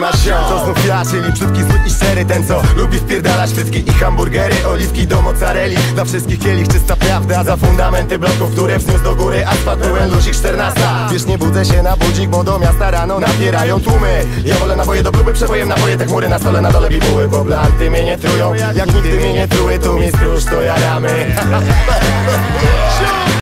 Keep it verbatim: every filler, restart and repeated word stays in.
ma się. To znów ja, czyli brzydki, zły i szczery. Ten co lubi wpierdalać frytki i hamburgery, oliwki do mozzarelli. Dla wszystkich kielich czysta prawda, za fundamenty bloków, które wzniósł do góry asfalt, pełen luzik czternasta. Wiesz, nie budzę się na budzik, bo do miasta rano napierają tłumy. Ja wolę naboje do próby, przebojem naboje, te chmury na stole, na dole bibuły. Bo blanty mnie nie trują, jak nigdy mnie nie truły. Tu mi skróż, to jaramy.